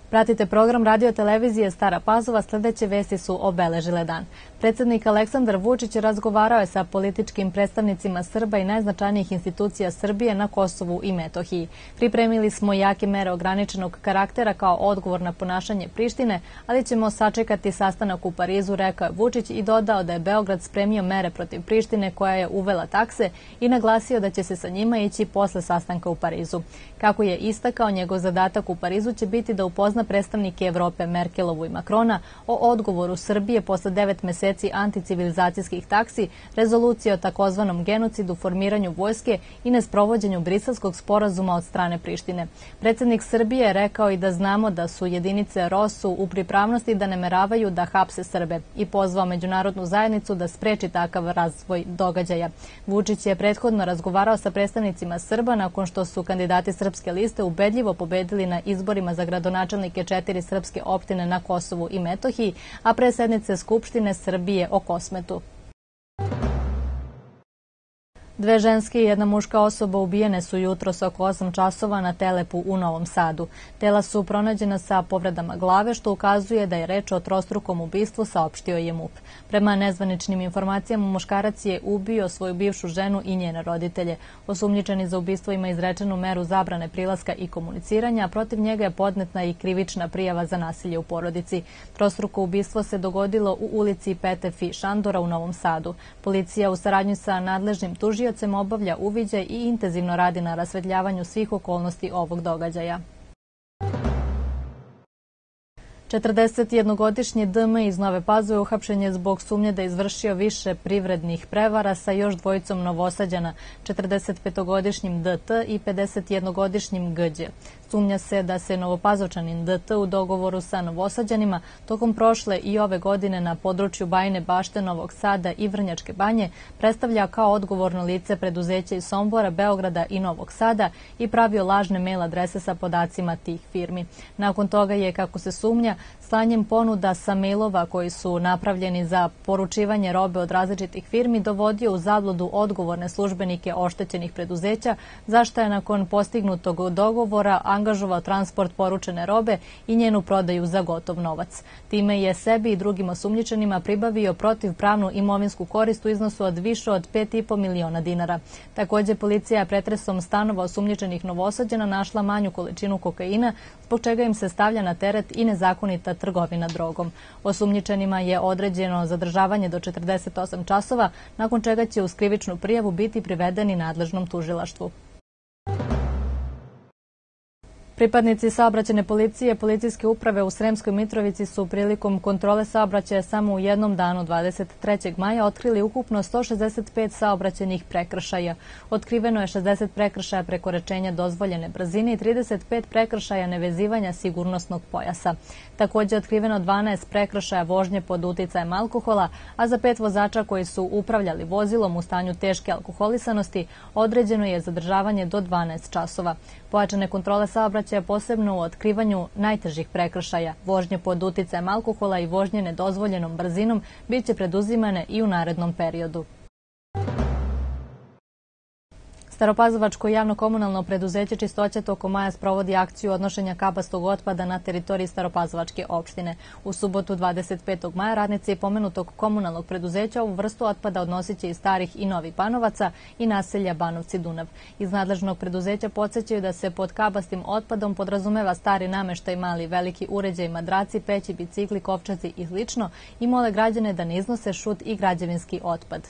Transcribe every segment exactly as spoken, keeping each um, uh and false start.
Pratite program radio televizije Stara Pazova, sljedeće vesti su obeležile dan. Predsjednik Aleksandar Vučić razgovarao je sa političkim predstavnicima Srba i najznačajnijih institucija Srbije na Kosovu i Metohiji. Pripremili smo jake mere ograničenog karaktera kao odgovor na ponašanje Prištine, ali ćemo sačekati sastanak u Parizu, rekao je Vučić i dodao da je Beograd spremio mere protiv Prištine koja je uvela takse i naglasio da će se sa njima ići posle sastanka u Parizu. Kako je istakao, njegov zadatak u Parizu će biti da upozna predstavnike Evrope Merkelovu i Makrona o odgovoru Srbije posle devet meseci anticivilizacijskih taksi, rezolucije o takozvanom genocidu, formiranju vojske i nesprovođenju Briselskog sporazuma od strane Prištine. Predsjednik Srbije je rekao i da znamo da su jedinice R O S U u pripravnosti da nameravaju da hapse Srbe i pozvao međunarodnu zajednicu da spreči takav razvoj događaja. Vučić je prethodno razgovarao sa predstavnicima Srba nakon što su kandidati Srpske liste ubedljivo pobedili na izborima za gradonačelnike četiri srpske opštine na Kosovu i Metohiji, a pre sednice Skupštine Srbije o Kosmetu. Dve ženske i jedna muška osoba ubijene su jutros oko osam časova na Telepu u Novom Sadu. Tela su pronađena sa povredama glave, što ukazuje da je reč o trostrukom ubistvu, saopštio je M U P. Prema nezvaničnim informacijama, muškarac je ubio svoju bivšu ženu i njene roditelje. Osumnjičeni za ubistvo ima izrečenu meru zabrane prilaska i komuniciranja, a protiv njega je podneta i krivična prijava za nasilje u porodici. Trostruko ubistvo se dogodilo u ulici Petefi Šandora u Novom Sadu. Policija u saradnji sa nadležnim tužiocem obavlja uviđaj i intenzivno radi na rasvetljavanju svih okolnosti ovog događaja. četrdesetjednogodišnji D M iz Nove Pazove uhapšen je zbog sumnje da je izvršio više privrednih prevara sa još dvojicom Novosađana, četrdesetpetogodišnjim D T i pedesetjednogodišnjim G Đ. Sumnja se da se Novopazovčanin D T u dogovoru sa Novosađanima tokom prošle i ove godine na području Bajine Bašte, Novog Sada i Vrnjačke Banje predstavlja kao odgovorno lice preduzeća iz Sombora, Beograda i Novog Sada i pravio lažne mail adrese sa podacima tih firmi. Nakon toga je, kako se sumnja, slanjem ponuda sa mailova koji su napravljeni za poručivanje robe od različitih firmi dovodio u zabludu odgovorne službenike oštećenih preduzeća, zašto je nakon postignutog dogovora angažovao transport poručene robe i njenu prodaju za gotov novac. Time je sebi i drugim osumnjičenima pribavio protivpravnu imovinsku korist u iznosu od više od pet i po miliona dinara. Također, policija je pretresom stanova osumnjičenih Novosađana našla manju količinu kokaina, zbog čega im se stavlja na teret i nezakonita trgovina drogom. Osumnjičenima je određeno zadržavanje do četrdeset osam časova, nakon čega će uz krivičnu prijavu biti privedeni nadležnom tužilaštvu. Pripadnici saobraćajne policije policijske uprave u Sremskoj Mitrovici su prilikom kontrole saobraćaja samo u jednom danu, dvadeset trećeg maja, otkrili ukupno sto šezdeset pet saobraćajnih prekršaja. Otkriveno je šezdeset prekršaja prekoračenja dozvoljene brzine i trideset pet prekršaja nevezivanja sigurnosnog pojasa. Također otkriveno dvanaest prekršaja vožnje pod uticajem alkohola, a za pet vozača koji su upravljali vozilom u stanju teške alkoholisanosti određeno je zadržavanje do dvanaest časova. Pojačane kontrole saobraćaja, posebno u otkrivanju najtežih prekršaja, vožnje pod uticajem alkohola i vožnje nedozvoljenom brzinom, bit će preduzimane i u narednom periodu. Staropazovačko javno-komunalno preduzeće Čistoća tokom maja sprovodi akciju odnošenja kabastog otpada na teritoriji Staropazovačke opštine. U subotu dvadeset petog maja radnici pomenutog komunalnog preduzeća ovu vrstu otpada odnosit će iz Starih i Novih Banovaca i naselja Banovci Dunav. Iz nadležnog preduzeća podsjećaju da se pod kabastim otpadom podrazumeva stari nameštaj, mali i veliki uređaj, madraci, peći, bicikli, kovčaci i slično i mole građane da ne iznose šut i građevinski otpad.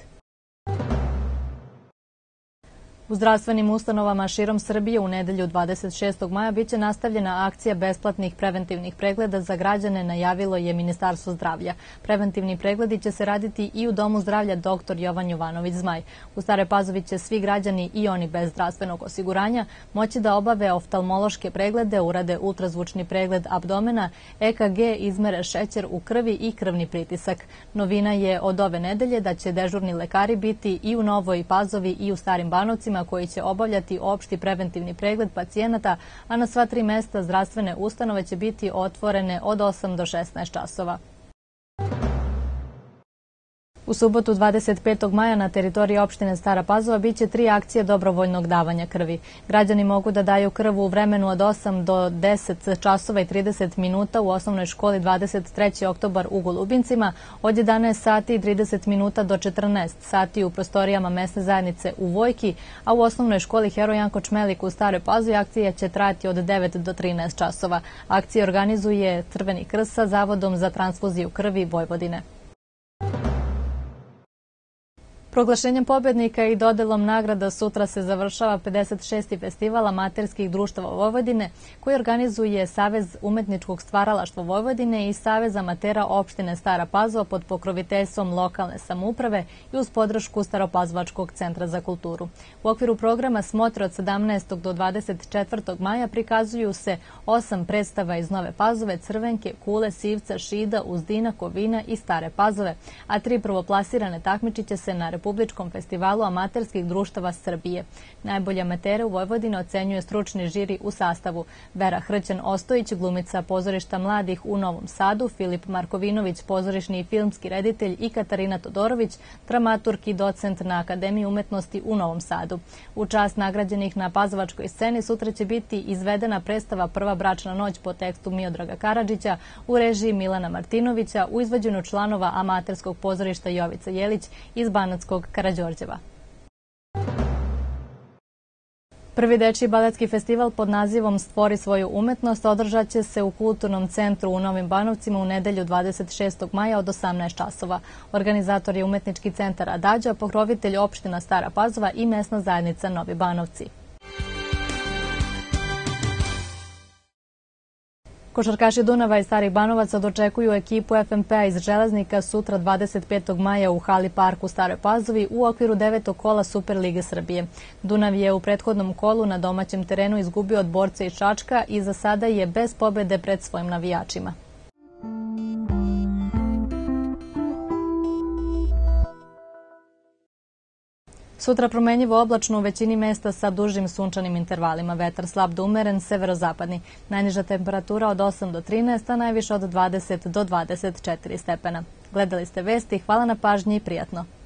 U zdravstvenim ustanovama širom Srbije u nedelju dvadeset šestog maja biće nastavljena akcija besplatnih preventivnih pregleda za građane, najavilo je Ministarstvo zdravlja. Preventivni pregledi će se raditi i u Domu zdravlja doktor Jovan Jovanović Zmaj. U Staroj Pazovi će svi građani i oni bez zdravstvenog osiguranja moći da obave oftalmološke preglede, urade ultrazvučni pregled abdomena, E K G, izmere šećer u krvi i krvni pritisak. Novina je od ove nedelje da će dežurni lekari biti i u Novoj Pazovi i u Starim Banovcima, koji će obavljati opšti preventivni pregled pacijenata, a na sva tri mesta zdravstvene ustanove će biti otvorene od osam do šesnaest časova. U subotu dvadeset petog maja na teritoriji opštine Stara Pazova biće tri akcije dobrovoljnog davanja krvi. Građani mogu da daju krv u vremenu od osam do deset časova i trideset minuta u osnovnoj školi dvadeset treći oktobar u Golubincima, od jedanaest sati i trideset minuta do četrnaest sati u prostorijama mesne zajednice u Vojki, a u osnovnoj školi Heroj Janko Čmelik u Staroj Pazovi akcija će trajati od devet do trinaest časova. Akcija organizuje Crveni krst sa Zavodom za transfuziju krvi Vojvodine. Proglašenjem pobednika i dodelom nagrada sutra se završava pedeset šesti festival amaterskih društava Vojvodine koji organizuje Savez umetničkog stvaralaštva Vojvodine i Savez amatera opštine Stara Pazova pod pokroviteljstvom lokalne samouprave i uz podršku Staropazovačkog centra za kulturu. U okviru programa Smotre od sedamnaestog do dvadeset četvrtog maja prikazuju se osam predstava iz Nove Pazove, Crvenke, Kule, Sivca, Šida, Uzdina, Kovina i Stare Pazove, a tri prvoplasirane takmičiće se na Republičkom festivalu amaterskih društava Srbije. Najbolje amatere u Vojvodini ocenjuje stručni žiri u sastavu Vera Hrćan-Ostojić, glumica pozorišta mladih u Novom Sadu, Filip Markovinović, pozorišni i filmski reditelj i Katarina Todorović, dramaturg i docent na Akademiji umetnosti u Novom Sadu. U čast nagrađenih na pazovačkoj sceni sutra će biti izvedena predstava Prva bračna noć po tekstu Miodraga Karadžića u režiji Milana Martinovića u izvođenju članova amaterskog pozorišta Jovica Jelić iz Banatskog Karađorđeva. Prvi dečiji baletski festival pod nazivom Stvori svoju umetnost održat će se u Kulturnom centru u Novim Banovcima u nedelju dvadeset šestog maja od osamnaest časova. Organizator je Umetnički centar Adađa, pokrovitelj opština Stara Pazova i mesna zajednica Novi Banovci. Košarkaši Dunava i Starih Banovaca dočekuju ekipu F M P-a iz Železnika sutra dvadeset petog maja u hali Park u Staroj Pazovi u okviru devetog kola Superlige Srbije. Dunav je u prethodnom kolu na domaćem terenu izgubio od Borca iz Čačka i za sada je bez pobede pred svojim navijačima. Sutra promenjivo oblačno u većini mesta sa dužim sunčanim intervalima. Vetar slab do umeren, severozapadni. Najniža temperatura od osam do trinaest, a najviša od dvadeset do dvadeset četiri stepena. Gledali ste vesti, hvala na pažnji i prijatno.